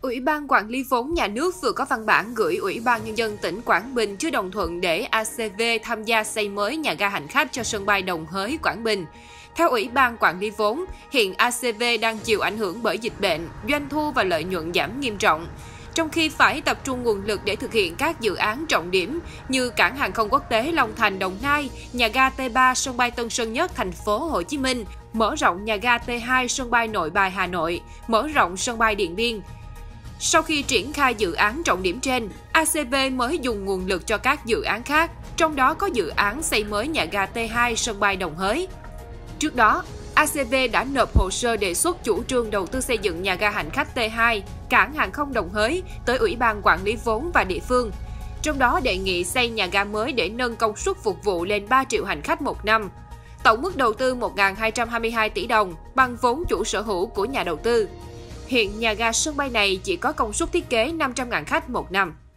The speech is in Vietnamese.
Ủy ban Quản lý vốn nhà nước vừa có văn bản gửi Ủy ban Nhân dân tỉnh Quảng Bình chưa đồng thuận để ACV tham gia xây mới nhà ga hành khách cho sân bay Đồng Hới, Quảng Bình. Theo Ủy ban Quản lý vốn, hiện ACV đang chịu ảnh hưởng bởi dịch bệnh, doanh thu và lợi nhuận giảm nghiêm trọng. Trong khi phải tập trung nguồn lực để thực hiện các dự án trọng điểm như cảng hàng không quốc tế Long Thành, Đồng Nai, nhà ga T3 sân bay Tân Sơn Nhất, thành phố Hồ Chí Minh, mở rộng nhà ga T2 sân bay Nội Bài, Hà Nội, mở rộng sân bay Điện Biên. Sau khi triển khai dự án trọng điểm trên, ACV mới dùng nguồn lực cho các dự án khác, trong đó có dự án xây mới nhà ga T2 sân bay Đồng Hới. Trước đó, ACV đã nộp hồ sơ đề xuất chủ trương đầu tư xây dựng nhà ga hành khách T2, cảng hàng không Đồng Hới tới Ủy ban Quản lý vốn và địa phương. Trong đó đề nghị xây nhà ga mới để nâng công suất phục vụ lên 3 triệu hành khách một năm. Tổng mức đầu tư 1.222 tỷ đồng bằng vốn chủ sở hữu của nhà đầu tư. Hiện nhà ga sân bay này chỉ có công suất thiết kế 500.000 khách một năm.